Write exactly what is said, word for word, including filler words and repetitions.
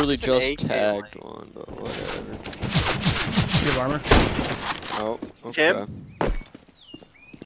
literally It's an just A K tagged lane. one, but whatever. You have armor? Oh, okay. Tim?